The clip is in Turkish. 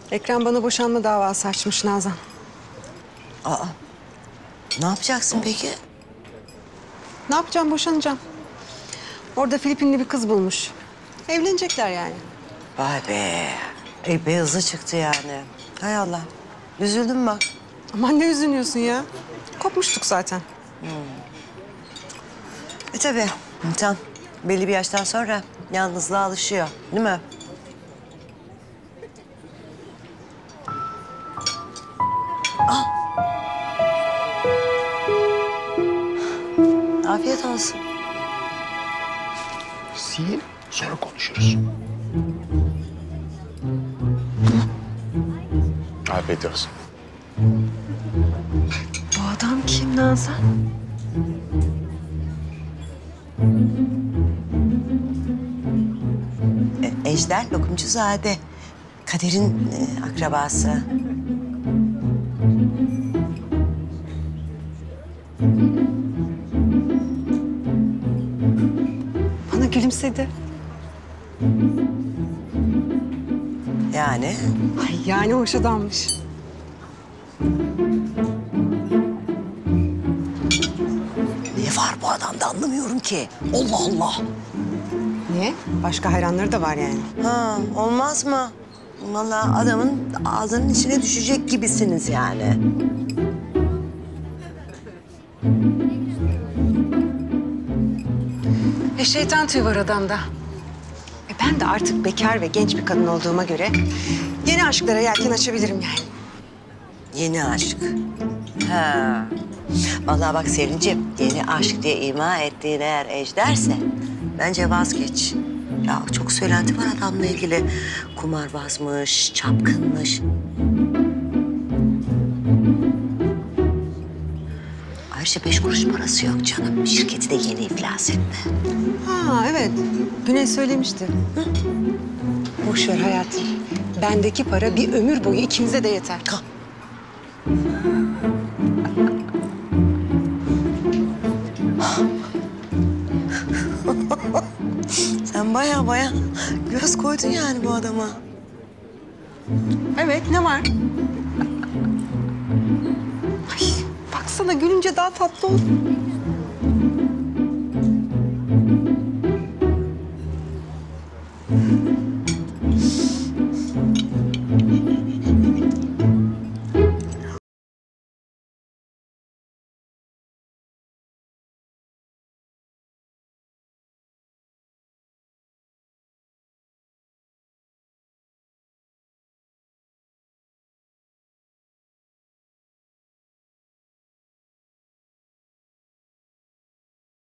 Ekrem bana boşanma davası açmış Nazan. Aa, ne yapacaksın peki? Ne yapacağım? Boşanacağım. Orada Filipinli bir kız bulmuş. Evlenecekler yani. Vay be. Epey hızlı çıktı yani. Hay Allah. Üzüldüm bak. Aman ne üzülüyorsun ya? Kopmuştuk zaten. Tabii. İnsan belli bir yaştan sonra yalnızlığa alışıyor. Değil mi? Afiyet olsun. Yiyin, sonra konuşuruz. Afiyet olsun. Bu adam kim Nazan? Ejder Lokumcuzade. Kader'in akrabası. Bana gülümsedi. Yani Ay yani hoş adammış. ne var bu adamda anlamıyorum ki. Allah Allah. Niye? Başka hayranları da var yani. Ha, olmaz mı? Vallahi adamın ağzının içine düşecek gibisiniz yani. Şeytan tüyü var adamda. Ben de artık bekar ve genç bir kadın olduğuma göre yeni aşklara yelken açabilirim yani. Yeni aşk. Ha. Vallahi bak Selin'ciğim, yeni aşk diye ima ettiğin eğer Ejder'se bence vazgeç. Ya çok söylenti var adamla ilgili. Kumarbazmış, çapkınmış. Ayrıca 5 kuruş parası yok canım. Şirketi de yeni iflas etti. Ha evet. Güney söylemişti. Hı? Boş ver hayatım. Bendeki para bir ömür boyu ikimize de yeter. Kalk. Sen baya göz koydun yani bu adama. Evet ne var? Ay baksana gülünce daha tatlı oldu.